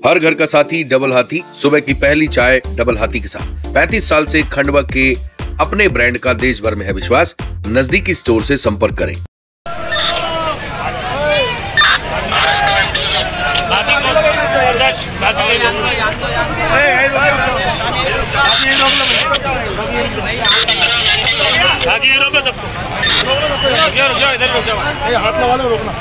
हर घर का साथी डबल हाथी, सुबह की पहली चाय डबल हाथी के साथ। 35 साल से खंडवा के अपने ब्रांड का देश भर में है विश्वास। नजदीकी स्टोर से संपर्क करें। हाथ लगा लो, रोकना।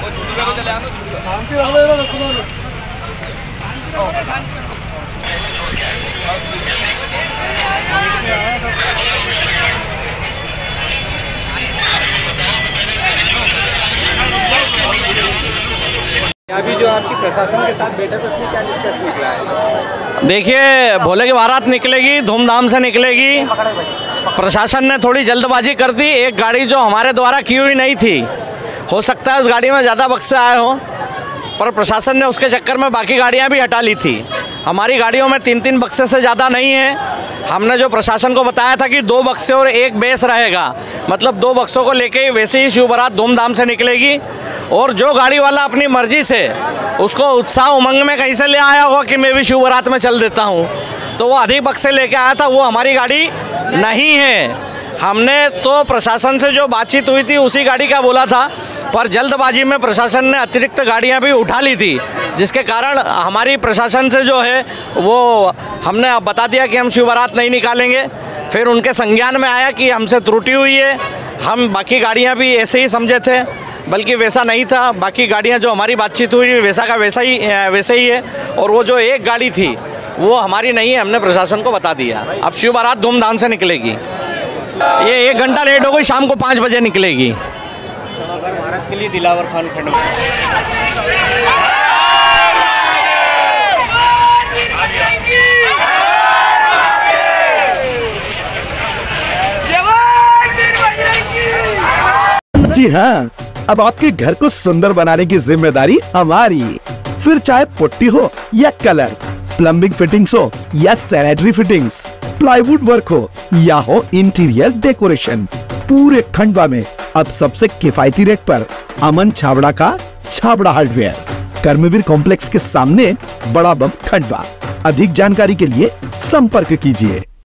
अभी जो आपकी प्रशासन के साथ बैठक है उसमें क्या निष्कर्ष निकला है? देखिए, भोले की बारात निकलेगी, धूमधाम से निकलेगी। प्रशासन ने थोड़ी जल्दबाजी कर दी। एक गाड़ी जो हमारे द्वारा की हुई नहीं थी, हो सकता है उस गाड़ी में ज़्यादा बक्से आए हों, पर प्रशासन ने उसके चक्कर में बाकी गाड़ियां भी हटा ली थी। हमारी गाड़ियों में 3-3 बक्से से ज़्यादा नहीं है। हमने जो प्रशासन को बताया था कि 2 बक्से और 1 बेस रहेगा, मतलब 2 बक्सों को लेके वैसे ही शिव बारात धूमधाम से निकलेगी। और जो गाड़ी वाला अपनी मर्जी से उसको उत्साह उमंग में कहीं से ले आया होगा कि मैं भी शिव बारात में चल देता हूँ, तो वो अधिक बक्से लेके आया था, वो हमारी गाड़ी नहीं है। हमने तो प्रशासन से जो बातचीत हुई थी उसी गाड़ी का बोला था, पर जल्दबाजी में प्रशासन ने अतिरिक्त गाड़ियां भी उठा ली थी, जिसके कारण हमारी प्रशासन से जो है वो हमने अब बता दिया कि हम शिव बारात नहीं निकालेंगे। फिर उनके संज्ञान में आया कि हमसे त्रुटि हुई है, हम बाकी गाड़ियां भी ऐसे ही समझे थे, बल्कि वैसा नहीं था। बाकी गाड़ियां जो हमारी बातचीत हुई वैसा का वैसे ही है, और वो जो एक गाड़ी थी वो हमारी नहीं है, हमने प्रशासन को बता दिया। अब शिव बारात धूमधाम से निकलेगी। ये 1 घंटा लेट हो गई, शाम को 5 बजे निकलेगी। भारत के लिए दिलावर खान खंडवा। जी हाँ, अब आपके घर को सुंदर बनाने की जिम्मेदारी हमारी। फिर चाहे पुट्टी हो या कलर, प्लम्बिंग फिटिंग्स हो या सैनिटरी फिटिंग्स, प्लाईवुड वर्क हो या हो इंटीरियर डेकोरेशन, पूरे खंडवा में अब सबसे किफायती रेट पर अमन छाबड़ा का छाबड़ा हार्डवेयर, कर्मवीर कॉम्प्लेक्स के सामने, बड़ा बम, खंडवा। अधिक जानकारी के लिए संपर्क कीजिए।